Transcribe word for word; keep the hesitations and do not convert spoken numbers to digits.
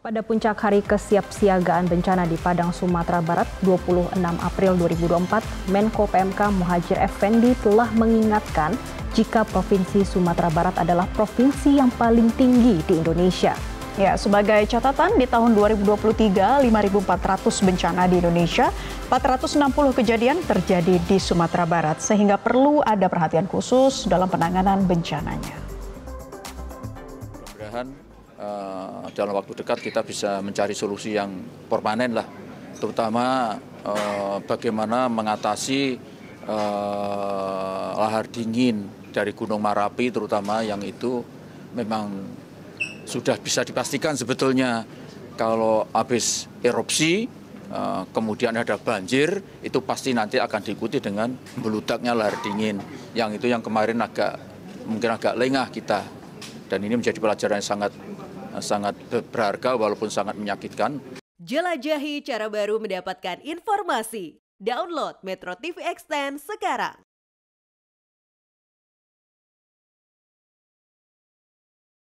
Pada puncak hari kesiapsiagaan bencana di Padang, Sumatera Barat, dua puluh enam April dua ribu dua puluh empat, Menko P M K Muhadjir Effendi telah mengingatkan jika Provinsi Sumatera Barat adalah provinsi yang paling tinggi di Indonesia. Ya, sebagai catatan di tahun dua ribu dua puluh tiga, lima ribu empat ratus bencana di Indonesia, empat ratus enam puluh kejadian terjadi di Sumatera Barat, sehingga perlu ada perhatian khusus dalam penanganan bencananya. Mudah-mudahan uh, dalam waktu dekat kita bisa mencari solusi yang permanen lah, terutama uh, bagaimana mengatasi uh, lahar dingin dari Gunung Merapi, terutama yang itu memang sudah bisa dipastikan sebetulnya kalau habis erupsi, uh, kemudian ada banjir, itu pasti nanti akan diikuti dengan meludaknya lahar dingin, yang itu yang kemarin agak mungkin agak lengah kita. Dan ini menjadi pelajaran yang sangat sangat berharga walaupun sangat menyakitkan. Jelajahi cara baru mendapatkan informasi. Download Metro T V Extend sekarang.